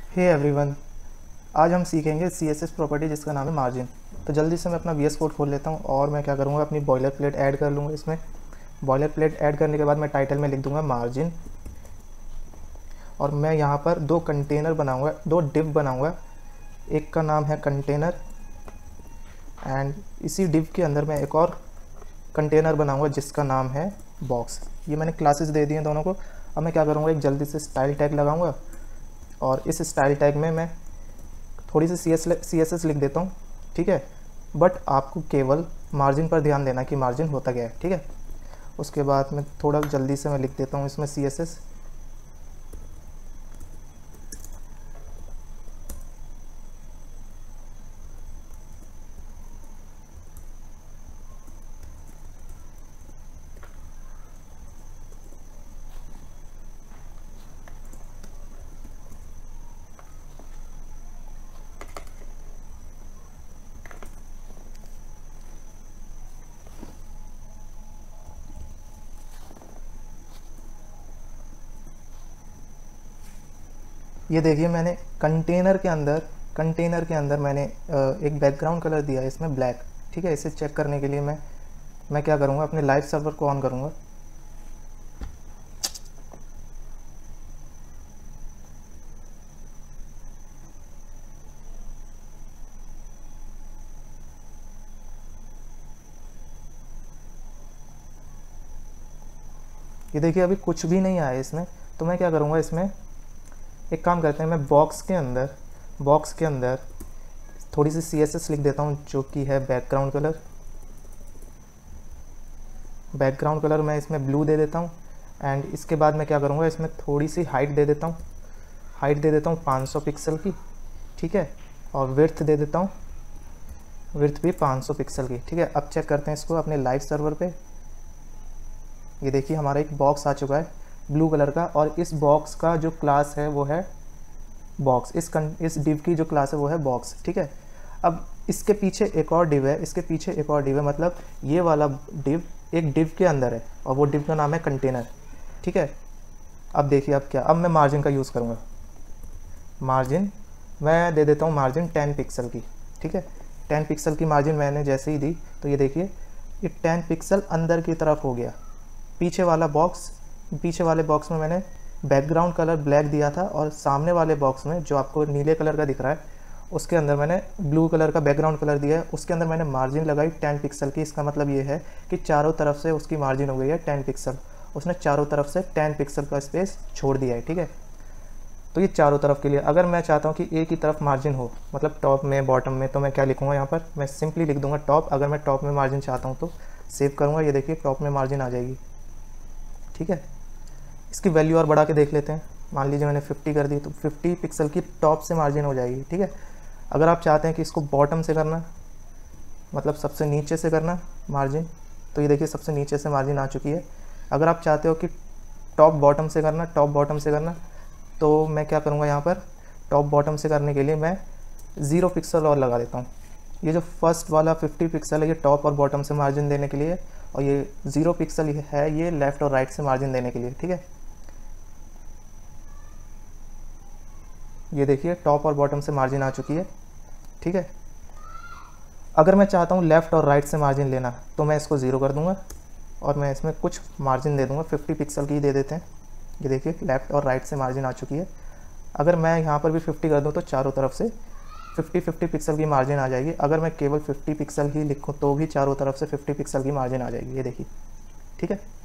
Hey everyone, आज हम सीखेंगे CSS प्रॉपर्टी जिसका नाम है मार्जिन। तो जल्दी से मैं अपना VS कोड खोल लेता हूँ और मैं क्या करूँगा, अपनी बॉयलर प्लेट ऐड कर लूँगा। इसमें बॉयलर प्लेट ऐड करने के बाद मैं टाइटल में लिख दूँगा मार्जिन, और मैं यहाँ पर दो कंटेनर बनाऊँगा, दो डिव बनाऊँगा। एक का नाम है कंटेनर एंड इसी डिव के अंदर मैं एक और कंटेनर बनाऊँगा जिसका नाम है बॉक्स। ये मैंने क्लासेस दे दिए हैं दोनों को। अब मैं क्या करूँगा, एक जल्दी से स्टाइल टैग लगाऊँगा और इस स्टाइल टैग में मैं थोड़ी सी CSS लिख देता हूँ, ठीक है। बट आपको केवल मार्जिन पर ध्यान देना कि मार्जिन होता क्या है, ठीक है। उसके बाद मैं थोड़ा जल्दी से मैं लिख देता हूँ इसमें CSS। ये देखिए, मैंने कंटेनर के अंदर मैंने एक बैकग्राउंड कलर दिया है इसमें ब्लैक, ठीक है। इसे चेक करने के लिए मैं क्या करूँगा, अपने लाइव सर्वर को ऑन करूँगा। ये देखिए, अभी कुछ भी नहीं आया इसमें। तो मैं क्या करूँगा, इसमें एक काम करते हैं, मैं बॉक्स के अंदर थोड़ी सी CSS लिख देता हूँ जो कि है बैकग्राउंड कलर मैं इसमें ब्लू दे देता हूँ। एंड इसके बाद मैं क्या करूँगा, इसमें थोड़ी सी हाइट दे देता हूँ 500 पिक्सल की, ठीक है। और विड्थ दे देता हूँ, विड्थ भी 500 पिक्सल की, ठीक है। अब चेक करते हैं इसको अपने लाइव सर्वर पे। ये देखिए, हमारा एक बॉक्स आ चुका है ब्लू कलर का, और इस बॉक्स का जो क्लास है वो है बॉक्स। इस डिव की जो क्लास है वो है बॉक्स, ठीक है। अब इसके पीछे एक और डिव है, मतलब ये वाला डिव एक डिव के अंदर है और वो डिव का नाम है कंटेनर, ठीक है। अब देखिए, अब मैं मार्जिन का यूज़ करूँगा। मार्जिन मैं दे देता हूँ मार्जिन 10 पिक्सल की, ठीक है। 10 पिक्सल की मार्जिन मैंने जैसे ही दी तो ये देखिए, ये 10 पिक्सल अंदर की तरफ हो गया। पीछे वाले बॉक्स में मैंने बैकग्राउंड कलर ब्लैक दिया था, और सामने वाले बॉक्स में जो आपको नीले कलर का दिख रहा है उसके अंदर मैंने ब्लू कलर का बैकग्राउंड कलर दिया है। उसके अंदर मैंने मार्जिन लगाई 10 पिक्सल की। इसका मतलब ये है कि चारों तरफ से उसकी मार्जिन हो गई है 10 पिक्सल। उसने चारों तरफ से 10 पिक्सल का स्पेस छोड़ दिया है, ठीक है। तो ये चारों तरफ के लिए, अगर मैं चाहता हूँ कि एक ही तरफ मार्जिन हो, मतलब टॉप में बॉटम में, तो मैं क्या लिखूँगा, यहाँ पर मैं सिंपली लिख दूँगा टॉप। अगर मैं टॉप में मार्जिन चाहता हूँ तो सेव करूँगा, ये देखिए टॉप में मार्जिन आ जाएगी, ठीक है। इसकी वैल्यू और बढ़ा के देख लेते हैं। मान लीजिए मैंने 50 कर दी तो 50 पिक्सल की टॉप से मार्जिन हो जाएगी, ठीक है। अगर आप चाहते हैं कि इसको बॉटम से करना, मतलब सबसे नीचे से करना मार्जिन, तो ये देखिए सबसे नीचे से मार्जिन आ चुकी है। अगर आप चाहते हो कि टॉप बॉटम से करना, तो मैं क्या करूँगा, यहाँ पर टॉप बॉटम से करने के लिए मैं 0 पिक्सल और लगा देता हूँ। ये जो फर्स्ट वाला 50 पिक्सल है ये टॉप और बॉटम से मार्जिन देने के लिए, और ये 0 पिक्सल है ये लेफ़्ट और राइट से मार्जिन देने के लिए, ठीक है। ये देखिए टॉप और बॉटम से मार्जिन आ चुकी है, ठीक है। अगर मैं चाहता हूँ लेफ़्ट और राइट से मार्जिन लेना तो मैं इसको 0 कर दूंगा और मैं इसमें कुछ मार्जिन दे दूंगा, 50 पिक्सल की दे देते हैं। ये देखिए लेफ़्ट और राइट से मार्जिन आ चुकी है। अगर मैं यहाँ पर भी 50 कर दूँ तो चारों तरफ से 50 पिक्सल की मार्जिन आ जाएगी। अगर मैं केवल 50 पिक्सल ही लिखूँ तो भी चारों तरफ से 50 पिक्सल की मार्जिन आ जाएगी, ये देखिए, ठीक है।